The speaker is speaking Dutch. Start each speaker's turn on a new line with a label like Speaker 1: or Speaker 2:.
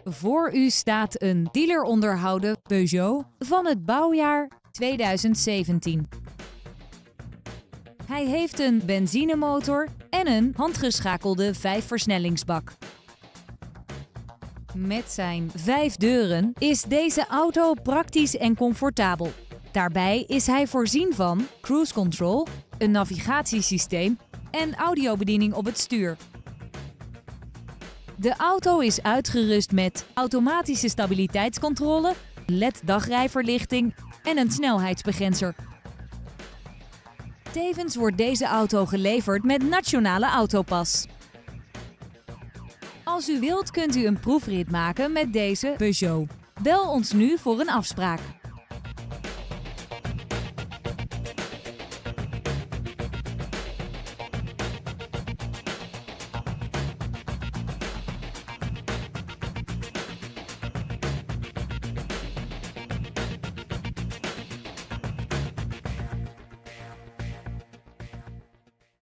Speaker 1: Voor u staat een dealer onderhouden Peugeot van het bouwjaar 2017. Hij heeft een benzinemotor en een handgeschakelde 5-versnellingsbak. Met zijn 5 deuren is deze auto praktisch en comfortabel. Daarbij is hij voorzien van cruise control, een navigatiesysteem en audiobediening op het stuur. De auto is uitgerust met automatische stabiliteitscontrole, LED-dagrijverlichting en een snelheidsbegrenzer. Tevens wordt deze auto geleverd met Nationale Autopas. Als u wilt kunt u een proefrit maken met deze Peugeot. Bel ons nu voor een afspraak.